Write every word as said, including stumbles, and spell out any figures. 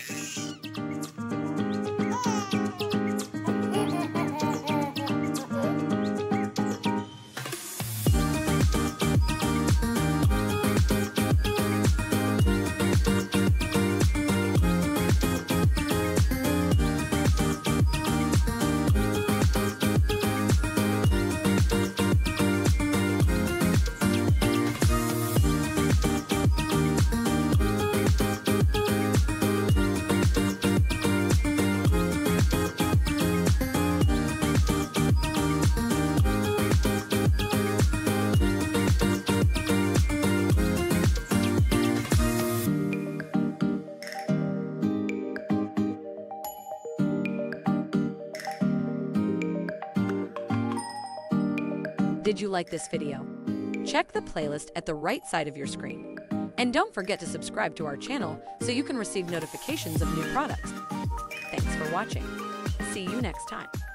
Did you like this video? Check the playlist at the right side of your screen. And don't forget to subscribe to our channel so you can receive notifications of new products. Thanks for watching. See you next time.